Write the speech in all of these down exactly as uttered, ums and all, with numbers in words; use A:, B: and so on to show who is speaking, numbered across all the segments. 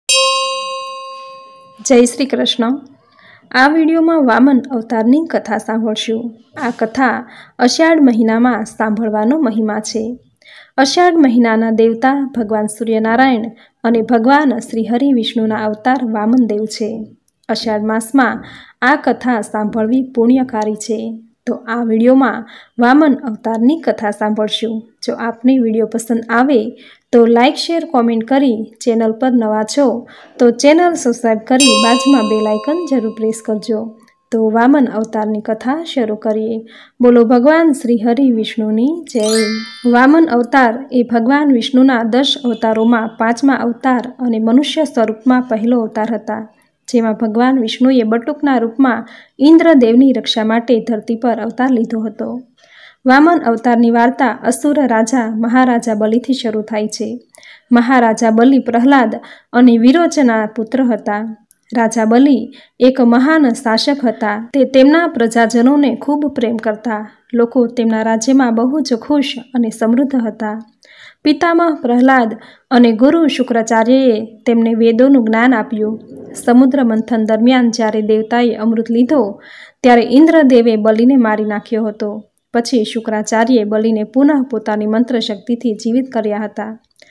A: जय श्री कृष्ण। आ विडियो में वामन अवतारनी कथा सांभळशुं। आ कथा अषाढ़ महीना में सांभळवानो महिमा छे। अषाढ़ महीनाना देवता भगवान सूर्यनारायण अने भगवान श्री हरि विष्णुना अवतार वामन देव छे। अषाढ़ मास में आ कथा सांभळवी पुण्यकारी छे। तो आ विडियो में वामन अवतारनी कथा सांभळशुं। जो आपने विडियो पसंद आवे तो लाइक शेर कॉमेंट करी, चेनल पर नवा छो तो चेनल सब्सक्राइब करी बाजुमां बेल आइकन जरूर प्रेस करजो। तो वामन अवतारनी कथा शुरू करिए। बोलो भगवान श्री हरि विष्णुनी जय। वामन अवतार ए भगवान विष्णुना दस अवतारों में पांचमा अवतार अने मनुष्य स्वरूप में पहलो अवतार हता, जेमां भगवान विष्णुए बटुकना रूप में इंद्रदेवनी रक्षा माटे धरती पर अवतार लीधो हतो। वामन अवतारनी वार्ता असुर राजा महाराजा बलिथी शरू थाय छे। महाराजा बलि प्रहलाद अने विरोचना पुत्र हता। राजा बलि एक महान शासक हता। ते तेमना प्रजाजनोने खूब प्रेम करता। लोको तेमना राज्यमां बहु ज खुश अने समृद्ध हता। पितामह प्रहलाद अने गुरु शुक्राचार्यए तेमने वेदोनुं ज्ञान आप्युं। समुद्र मंथन दरमियान ज्यारे देवताए अमृत लीधो त्यारे इंद्रदेवे बलिने मारी नाख्यो हतो। पछी शुक्राचार्ये बलिने पुनः पोतानी मंत्र शक्तिथी जीवित कर्या हता।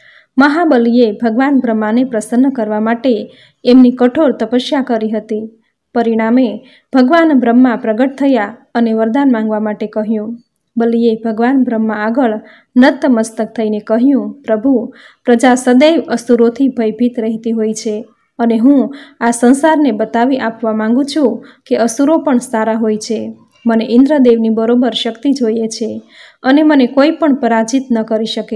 A: महाबलीए भगवान ब्रह्माने प्रसन्न करवा माटे एमनी कठोर तपस्या करी हती। परिणामे भगवान ब्रह्मा प्रगट थया अने वरदान मांगवा माटे कह्युं। बलिए भगवान ब्रह्मा आगळ नतमस्तक थईने कह्युं, प्रभु, प्रजा सदैव असुरोथी भयभीत रहती होय छे अने हूँ आ संसारने बतावी आपवा मांगु छुं के असुरो पण सारा होय छे। मने इंद्रदेवनी बरोबर शक्ति जोईए छे अने मने कोई पण पराजित न करी शके।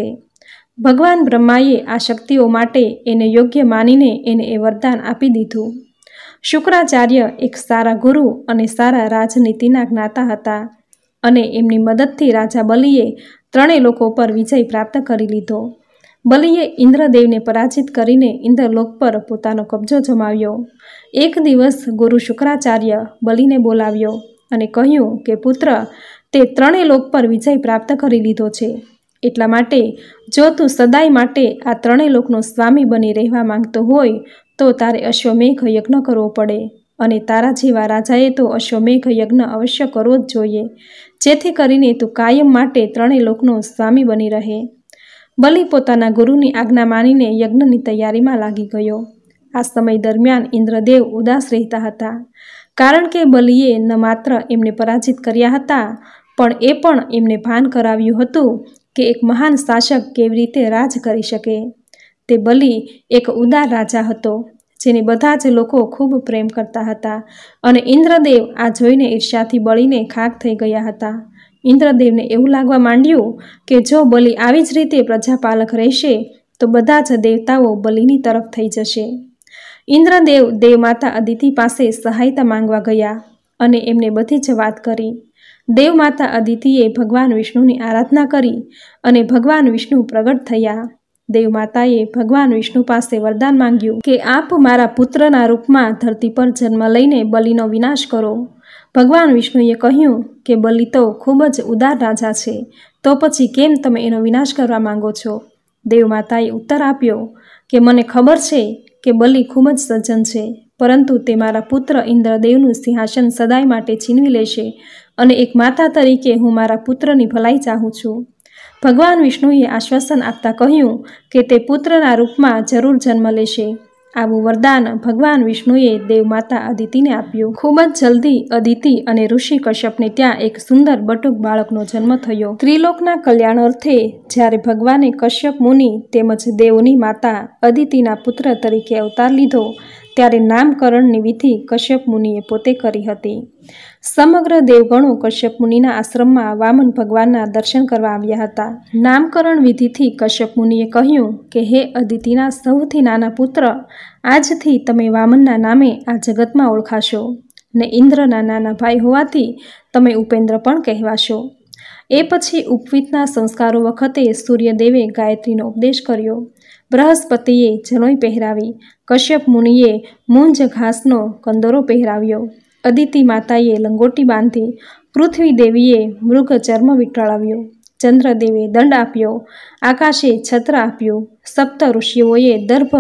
A: भगवान ब्रह्माए आ शक्तिओ माटे एने योग्य मानीने एने ए वरदान आपी दीधुं। शुक्राचार्य एक सारा गुरु अने सारा राजनीतिना ज्ञाता हता अने एमनी मददथी राजा बलिए त्रणेय लोको पर विजय प्राप्त करी लीधो। बलिए इंद्रदेवने पराजित करीने इंद्रलोक पर पोतानो कब्जो जमाव्यो। एक दिवस गुरु शुक्राचार्य बलिने बोलाव्यो अने कह्युं के पुत्र, ते त्रणेय लोक पर विजय प्राप्त करी लीधो छे, एटला माटे जो तू सदाय माटे आ त्रणेय लोकनो स्वामी बनी रहेवा मांगतो होय तो तारे अश्वमेघ यज्ञ करवो पड़े अने तारा जेवा राजाए तो अश्वमेघ यज्ञ अवश्य करवो ज जोईए, जेथी करीने तू कायम माटे त्रणेय लोकनो स्वामी बनी रहे। बलि पोताना गुरुनी आज्ञा मानीने यज्ञनी तैयारीमां लागी गयो। आ समय दरमियान इंद्रदेव उदास रहता हता, कारण के बलिए न मात्र एमने पराजित कर्या हता पण ए पण एमने भान कराव्युं हतुं के एक महान शासक केवी रीते राज करी शके। ते बलि एक उदार राजा हतो जेने बधा ज लोको खूब प्रेम करता हता अने इंद्रदेव आ जोईने ईर्ष्याथी बळीने खाक थई गया हता। इंद्रदेवने एवुं लागवा मांड्युं के जो बलि आवी ज रीते प्रजापालक रहेशे तो बधा ज देवताओ बलिनी तरफ थई जशे। इंद्रदेव देवमाता अदिति पासे सहायता मांगवा गया अने एमने बधी ज वात करी। देवमाता अदितिए भगवान विष्णुनी आराधना करी अने भगवान विष्णु प्रगट थया। देवमाताए भगवान विष्णु पासे वरदान मांग्युं के आप मारा पुत्रना रूपमां धरती पर जन्म लईने बलिनो विनाश करो। भगवान विष्णुए कह्युं के बलि तो खूब ज उदार राजा छे, तो पछी केम तमे एनो विनाश करवा मांगो छो। देवमाताए उत्तर आप्यो के मने खबर छे के बलि खूब ज सज्जन छे, परंतु ते मारा पुत्र इंद्रदेवनुं सिंहासन सदाय माटे छीनवी लेशे अने एक माता तरीके हूँ मारा पुत्रनी भलाई चाहूँ छूं। भगवान विष्णुए आश्वासन आपता कह्युं के ते पुत्रना रूपमां जरूर जन्म लेशे। आवुं वरदान भगवान विष्णुए देवमाता अदितिने आप्युं। खूब ज जल्दी अदिति अने ऋषि कश्यपने त्यां एक सुंदर बटुक बाळकनो जन्म थयो। त्रिलोकना कल्याण अर्थे ज्यारे भगवाने कश्यप मुनि तेमज देवोनी माता अदितिना पुत्र तरीके अवतार लीधो त्यारे नामकरणनी विधि कश्यप मुनिए पोते करी हती। समग्र देवगणो कश्यप मुनिना आश्रममां वामन भगवानना दर्शन करवा आव्या हता। नामकरण विधिथी कश्यप मुनिए कह्युं के हे अदितिना सौथी नाना पुत्र, आजथी तमे वामनना नामे आ जगतमां ओळखाशो ने इंद्રના નાના ભાઈ હોવાથી તમે ઉપેન્દ્ર પણ કહેવાશો। એ પછી ઉપવીતના સંસ્કારો વખતે સૂર્યદેવે ગાયત્રીનો ઉપદેશ કર્યો। બૃહસ્પતિએ જનોઈ પહેરાવી, કશ્યપ મુનિએ મૂંજ ઘાસનો કંદોરો પહેરાવ્યો, અદિતિ માતાએ લંગોટી બાંધી, પૃથ્વી દેવીએ મૃગ ચર્મ વીંટળાવ્યો, ચંદ્રદેવે દંડ આપ્યો, આકાશે છત્ર આપ્યું, સપ્ત ઋષિઓએ દર્ભ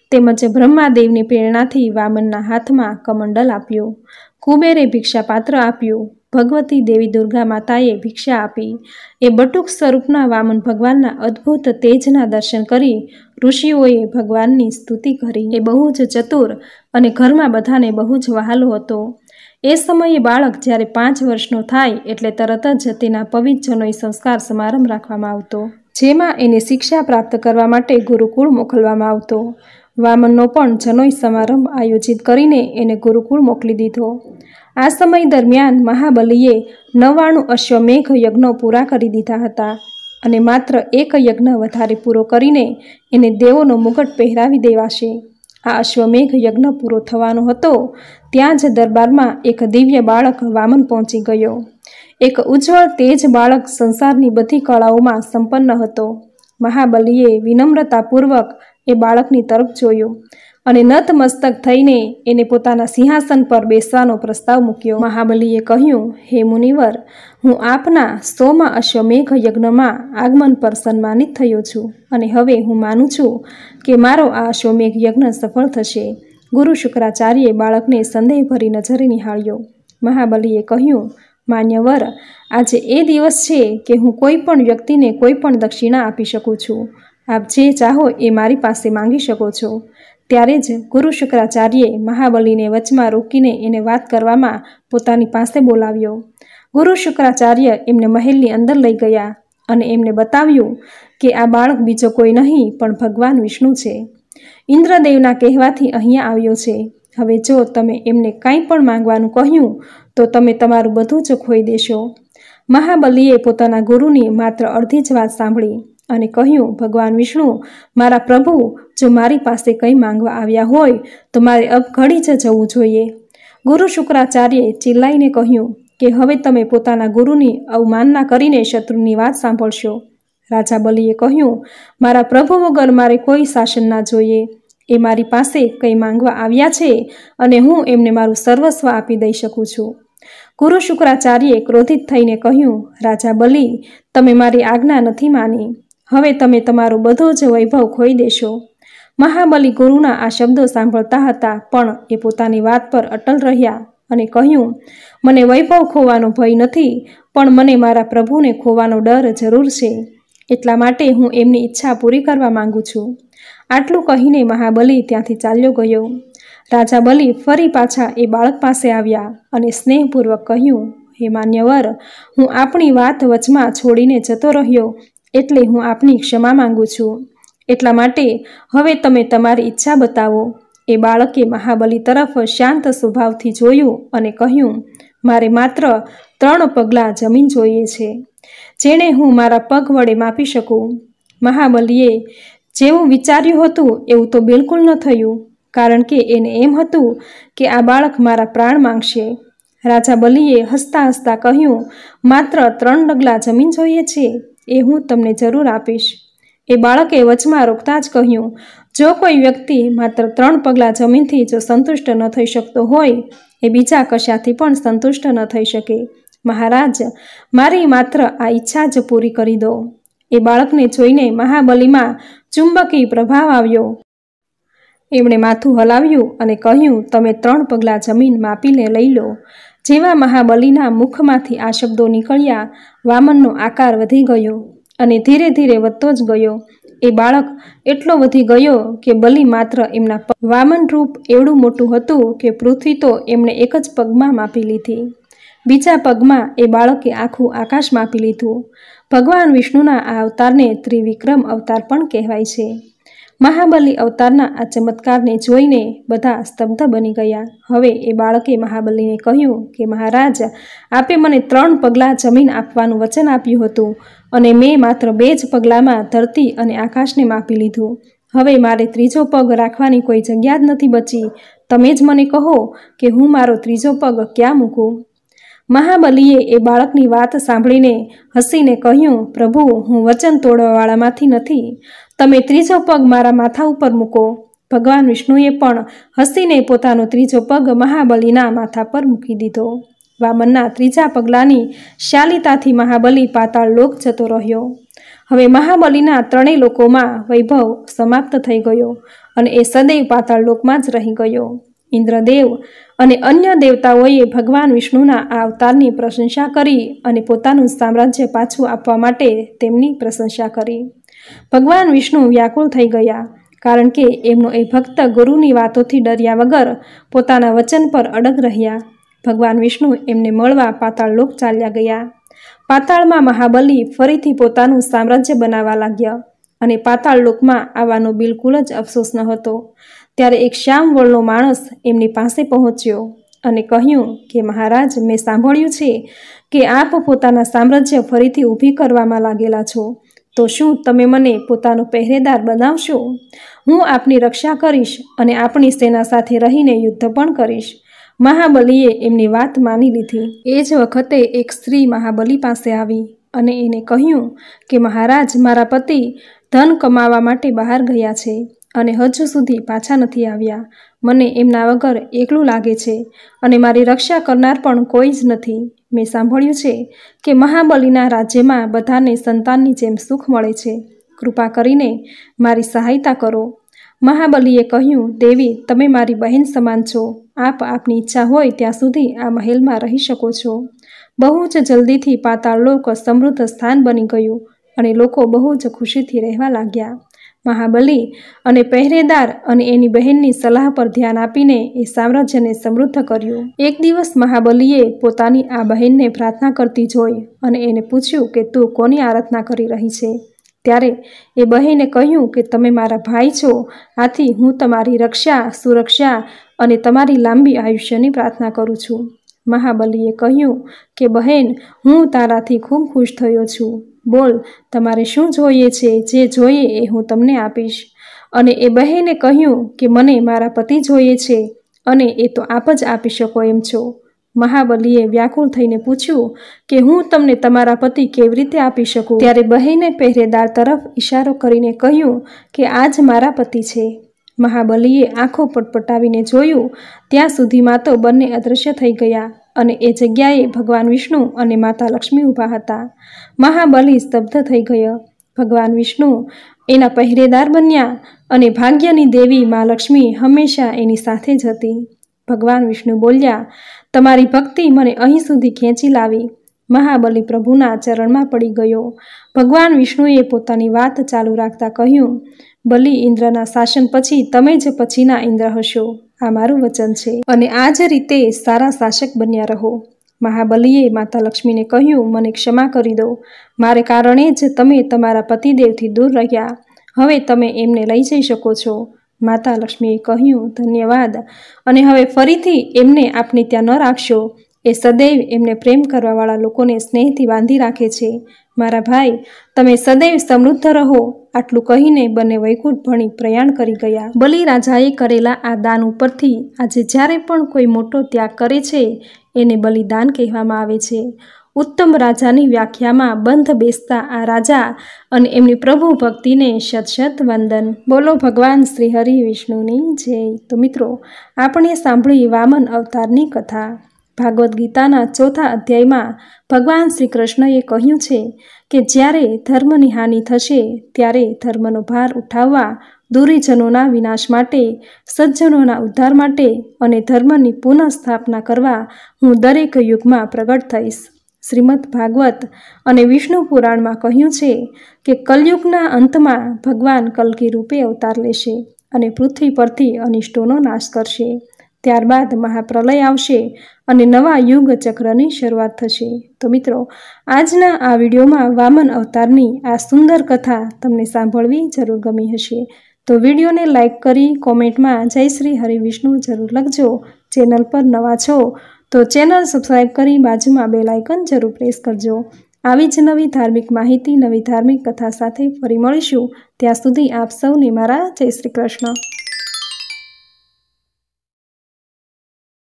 A: તેમજ બ્રહ્માદેવની પ્રેરણાથી વામનના હાથમાં કમંડલ આપ્યું, કુબેરે ભિક્ષાપાત્ર આપ્યું, ભગવતી દેવી દુર્ગા માતાએ ભિક્ષા આપી. એ બટુક સ્વરૂપના વામન ભગવાનના અદ્ભુત તેજના દર્શન કરી ઋષિઓએ ભગવાનની સ્તુતિ કરી. એ બહુ જ ચતુર અને ઘરમાં બધાને બહુ જ વહાલો હતો. એ સમયે બાળક જ્યારે પાંચ વર્ષનો થાય એટલે તરત જ તેના પવિત્રજનોએ સંસ્કાર સમારંભ રાખવામાં આવતો, જેમાં એને શિક્ષા પ્રાપ્ત કરવા માટે ગુરુકુળ મોકલવામાં આવતો. વામનનો પણ જનોઈ સમારંભ આયોજિત કરીને એને ગુરુકુળ મોકલી દીધો. આ સમય દરમિયાન મહાબલીએ નવ્વાણું અશ્વમેઘ યજ્ઞો પૂરા કરી દીધા હતા અને માત્ર એક યજ્ઞ વધારે પૂરો કરીને એને દેવોનો મુગટ પહેરાવી દેવાશે. આ અશ્વમેઘ યજ્ઞ પૂરો થવાનો હતો ત્યાં જ દરબારમાં એક દિવ્ય બાળક વામન પહોંચી ગયો. એક ઉજ્જવળ તેજ બાળક સંસારની બધી કળાઓમાં સંપન્ન હતો. મહાબલીએ વિનમ્રતાપૂર્વક એ બાળકની તરફ જોયું અને નતમસ્તક થઈને એને પોતાના સિંહાસન પર બેસવાનો પ્રસ્તાવ મૂક્યો. મહાબલીએ કહ્યું, હે મુનિવર, હું આપના સોમા અશ્વમેઘ યજ્ઞમાં આગમન પર સન્માનિત થયો છું અને હવે હું માનું છું કે મારો આ અશ્વમેઘ યજ્ઞ સફળ થશે. ગુરુ શુક્રાચાર્યે બાળકને સંદેહભરી નજરે નિહાળ્યો. મહાબલીએ કહ્યું, માન્યવર, આજે એ દિવસ છે કે હું કોઈ પણ વ્યક્તિને કોઈ પણ દક્ષિણા આપી શકું છું. આપ જે ચાહો એ મારી પાસે માંગી શકો છો. ત્યારે જ ગુરુ શુક્રાચાર્યે મહાબલીને વચમાં રોકીને એને વાત કરવામાં પોતાની પાસે બોલાવ્યો. ગુરુ શુક્રાચાર્ય એમને મહેલની અંદર લઈ ગયા અને એમને બતાવ્યું કે આ બાળક બીજો કોઈ નહીં પણ ભગવાન વિષ્ણુ છે. ઇન્દ્રદેવના કહેવાથી અહીંયા આવ્યો છે. હવે જો તમે એમને કાંઈ પણ માંગવાનું કહ્યું તો તમે તમારું બધું જ ખોઈ દેશો. મહાબલીએ પોતાના ગુરુની માત્ર અડધી જ વાત સાંભળી અને કહ્યું, ભગવાન વિષ્ણુ, મારા પ્રભુ જો મારી પાસે કંઈ માંગવા આવ્યા હોય તો મારે અબ ઘડી જ જવું જોઈએ. ગુરુ શુક્રાચાર્યે ચિલ્લાઈને કહ્યું કે હવે તમે પોતાના ગુરુની અવમાનના કરીને શત્રુની વાત સાંભળશો. રાજા બલીએ કહ્યું, મારા પ્રભુ વગર મારે કોઈ શાસન ના જોઈએ. એ મારી પાસે કંઈ માંગવા આવ્યા છે અને હું એમને મારું સર્વસ્વ આપી દઈ શકું છું. ગુરુ શુક્રાચાર્યે ક્રોધિત થઈને કહ્યું, રાજા બલી, તમે મારી આજ્ઞા નથી માની. હવે તમે તમારો બધો જ વૈભવ ખોઈ દેશો. મહાબલી ગુરુના આ શબ્દો સાંભળતા હતા પણ એ પોતાની વાત પર અટલ રહ્યા અને કહ્યું, મને વૈભવ ખોવાનો ભય નથી પણ મને મારા પ્રભુને ખોવાનો ડર જરૂર છે. એટલા માટે હું એમની ઈચ્છા પૂરી કરવા માંગુ છું. આટલું કહીને મહાબલી ત્યાંથી ચાલ્યો ગયો. રાજા બલી ફરી પાછા એ બાળક પાસે આવ્યા અને સ્નેહપૂર્વક કહ્યું, હે માન્યવર, હું આપણી વાત વચમાં છોડીને જતો રહ્યો એટલે હું આપની ક્ષમા માંગુ છું. એટલા માટે હવે તમે તમારી ઈચ્છા બતાવો. એ બાળકે મહાબલી તરફ શાંત સ્વભાવથી જોયું અને કહ્યું, મારે માત્ર ત્રણ પગલાં જમીન જોઈએ છે જેણે હું મારા પગ વડે માપી શકું. મહાબલીએ જેવું વિચાર્યું હતું એવું તો બિલકુલ ન થયું, કારણ કે એને એમ હતું કે આ બાળક મારા પ્રાણ માંગશે. રાજા બલીએ હસતા હસતા કહ્યું, માત્ર ત્રણ ડગલા જમીન જોઈએ છે, એ હું તમને જરૂર આપીશ. એ બાળકે વચમાં રોકતા જ કહ્યું, જો કોઈ વ્યક્તિ માત્ર ત્રણ પગલાં જમીનથી જો સંતુષ્ટ ન થઈ શકતો હોય એ બીજા કશાથી પણ સંતુષ્ટ ન થઈ શકે. મહારાજ, મારી માત્ર આ ઈચ્છા જ પૂરી કરી દો. એ બાળકને જોઈને મહાબલીમાં ચુંબકી પ્રભાવ આવ્યો. એમણે માથું હલાવ્યું અને કહ્યું, તમે ત્રણ પગલાં જમીન માપીને લઈ લો. જેવા મહાબલીના મુખમાંથી આ શબ્દો નીકળ્યા, વામનનો આકાર વધી ગયો અને ધીરે ધીરે વધતો જ ગયો. એ બાળક એટલો વધી ગયો કે બલી માત્ર એમના વામન રૂપ એવડું મોટું હતું કે પૃથ્વી તો એમણે એક જ પગમાં માપી લીધી. બીજા પગમાં એ બાળકે આખું આકાશ માપી લીધું. ભગવાન વિષ્ણુના આ અવતારને ત્રિવિક્રમ અવતાર પણ કહેવાય છે. મહાબલી અવતારના આ ચમત્કારને જોઈને બધા સ્તબ્ધ બની ગયા. હવે એ બાળકે મહાબલીને કહ્યું કે મહારાજ, આપે મને ત્રણ પગલાં જમીન આપવાનું વચન આપ્યું હતું અને મેં માત્ર બે જ પગલાંમાં ધરતી અને આકાશને માપી લીધું. હવે મારે ત્રીજો પગ રાખવાની કોઈ જગ્યા જ નથી બચી. તમે જ મને કહો કે હું મારો ત્રીજો પગ ક્યાં મૂકું? મહાબલીએ એ બાળકની વાત સાંભળીને હસીને કહ્યું, પ્રભુ, હું વચન તોડવાવાળામાંથી નથી. તમે ત્રીજો પગ મારા માથા ઉપર મૂકો. ભગવાન વિષ્ણુએ પણ હસીને પોતાનો ત્રીજો પગ મહાબલીના માથા પર મૂકી દીધો. વામનના ત્રીજા પગલાંની શાલિતાથી મહાબલી પાતાળ લોક જતો રહ્યો. હવે મહાબલીના ત્રણેય લોકોમાં વૈભવ સમાપ્ત થઈ ગયો અને એ સદૈવ પાતાળ લોકમાં જ રહી ગયો. ઇન્દ્રદેવ અને અન્ય દેવતાઓએ ભગવાન વિષ્ણુના આ અવતારની પ્રશંસા કરી અને પોતાનું સામ્રાજ્ય પાછું આપવા માટે તેમની પ્રશંસા કરી. ભગવાન વિષ્ણુ વ્યાકુળ થઈ ગયા, કારણ કે એમનો એ ભક્ત ગુરુની વાતોથી ડર્યા વગર પોતાના વચન પર અડગ રહ્યા. ભગવાન વિષ્ણુ એમને મળવા પાતાળ લોક ચાલ્યા ગયા. પાતાળમાં મહાબલી ફરીથી પોતાનું સામ્રાજ્ય બનાવવા લાગ્યા અને પાતાળ લોકમાં આવવાનો બિલકુલ જ અફસોસ ન હતો. ત્યારે એક શ્યામ વળનો માણસ એમની પાસે પહોંચ્યો અને કહ્યું કે મહારાજ, મેં સાંભળ્યું છે કે આપ પોતાના સામ્રાજ્ય ફરીથી ઊભી કરવામાં લાગેલા છો, તો શું તમે મને પોતાનો પહેરેદાર બનાવશો? હું આપની રક્ષા કરીશ અને આપણી સેના સાથે રહીને યુદ્ધ પણ કરીશ. મહાબલીએ એમની વાત માની લીધી. એ જ વખતે એક સ્ત્રી મહાબલી પાસે આવી અને એને કહ્યું કે મહારાજ, મારા પતિ ધન કમાવા માટે બહાર ગયા છે અને હજુ સુધી પાછા નથી આવ્યા. મને એમના વગર એકલું લાગે છે અને મારી રક્ષા કરનાર પણ કોઈ જ નથી. મેં સાંભળ્યું છે કે મહાબલીના રાજ્યમાં બધાને સંતાનની જેમ સુખ મળે છે. કૃપા કરીને મારી સહાયતા કરો. મહાબલીએ કહ્યું, દેવી, તમે મારી બહેન સમાન છો. આપ આપની ઈચ્છા હોય ત્યાં સુધી આ મહેલમાં રહી શકો છો. બહુ જ જલ્દીથી પાતાળ લોક સમૃદ્ધ સ્થાન બની ગયું અને લોકો બહુ જ ખુશીથી રહેવા લાગ્યા. મહાબલી અને પહેરેદાર અને એની બહેનની સલાહ પર ધ્યાન આપીને એ સામ્રાજ્યને સમૃદ્ધ કર્યું. એક દિવસ મહાબલીએ પોતાની આ બહેનને પ્રાર્થના કરતી જોઈ અને એને પૂછ્યું કે તું કોની આરાધના કરી રહી છે? ત્યારે એ બહેને કહ્યું કે તમે મારા ભાઈ છો, આથી હું તમારી રક્ષા, સુરક્ષા અને તમારી લાંબી આયુષ્યની પ્રાર્થના કરું છું. મહાબલીએ કહ્યું કે બહેન, હું તારાથી ખૂબ ખુશ થયો છું. બોલ, તમારે શું જોઈએ છે? જે જોઈએ એ હું તમને આપીશ. અને એ બહેને કહ્યું કે મને મારા પતિ જોઈએ છે અને એ તો આપ જ આપી શકો એમ છો. મહાબલીએ વ્યાકુળ થઈને પૂછ્યું કે હું તમને તમારા પતિ કેવી રીતે આપી શકું? ત્યારે બહેને પહેરેદાર તરફ ઈશારો કરીને કહ્યું કે આ જ મારા પતિ છે. મહાબલીએ આંખો પટપટાવીને જોયું, ત્યાં સુધીમાં તો બંને અદૃશ્ય થઈ ગયા અને એ જગ્યાએ ભગવાન વિષ્ણુ અને માતા લક્ષ્મી ઊભા હતા. મહાબલી સ્તબ્ધ થઈ ગયો. ભગવાન વિષ્ણુ એના પહેરેદાર બન્યા અને ભાગ્યની દેવી મા લક્ષ્મી હંમેશા એની સાથે જ હતી. ભગવાન વિષ્ણુ બોલ્યા, તમારી ભક્તિ મને અહીં સુધી ખેંચી લાવી. મહાબલી પ્રભુના ચરણમાં પડી ગયો. ભગવાન વિષ્ણુએ પોતાની વાત ચાલુ રાખતા કહ્યું, બલિ, ઇન્દ્રના શાસન પછી તમે જ પછીના ઇન્દ્ર હશો. આ મારું વચન છે અને આ જ રીતે સારા શાસક બન્યા રહો. મહાબલીએ માતા લક્ષ્મીને કહ્યું, મને ક્ષમા કરી દો. મારે કારણે જ તમે તમારા પતિદેવથી દૂર રહ્યા. હવે તમે એમને લઈ જઈ શકો છો. માતા લક્ષ્મીએ કહ્યું, ધન્યવાદ. અને હવે ફરીથી એમને આપને ત્યાં ન રાખશો. એ સદૈવ એમને પ્રેમ કરવાવાળા લોકોને સ્નેહથી બાંધી રાખે છે. મારા ભાઈ, તમે સદૈવ સમૃદ્ધ રહો. આટલું કહીને બંને વૈકુંઠ ભણી પ્રયાણ કરી ગયા. બલિ રાજાએ કરેલા આ દાન ઉપરથી આજે જ્યારે પણ કોઈ મોટો ત્યાગ કરે છે એને બલિદાન કહેવામાં આવે છે. ઉત્તમ રાજાની વ્યાખ્યામાં બંધ બેસતા આ રાજા અને એમની પ્રભુ ભક્તિને શત શત વંદન. બોલો ભગવાન શ્રી હરિ વિષ્ણુની જય. તો મિત્રો, આપણે સાંભળી વામન અવતારની કથા. ભાગવદ્ ગીતાના ચોથા અધ્યાયમાં ભગવાન શ્રી કૃષ્ણએ કહ્યું છે કે જ્યારે ધર્મની હાનિ થશે ત્યારે ધર્મનો ભાર ઉઠાવવા, દુરીજનોના વિનાશ માટે, સજ્જનોના ઉદ્ધાર માટે અને ધર્મની પુનઃસ્થાપના કરવા હું દરેક યુગમાં પ્રગટ થઈશ. શ્રીમદ ભાગવત અને વિષ્ણુ પુરાણમાં કહ્યું છે કે કલયુગના અંતમાં ભગવાન કલ્કી રૂપે અવતાર લેશે અને પૃથ્વી પરથી અનિષ્ટોનો નાશ કરશે. ત્યારબાદ મહાપ્રલય આવશે અને નવા યુગ ચક્રની શરૂઆત થશે. તો મિત્રો, આજના આ વિડીયોમાં વામન અવતારની આ સુંદર કથા તમને સાંભળવી જરૂર ગમી હશે. તો વિડીયોને લાઈક કરી કોમેન્ટમાં જય શ્રી હરિ વિષ્ણુ જરૂર લખજો. ચેનલ પર નવા છો તો ચેનલ સબસ્ક્રાઈબ કરી બાજુમાં બેલ આઇકન જરૂર પ્રેસ કરજો. આવી જ નવી ધાર્મિક માહિતી, નવી ધાર્મિક કથા સાથે ફરી મળીશું. ત્યાં સુધી આપ સૌને મારા જય શ્રી કૃષ્ણ.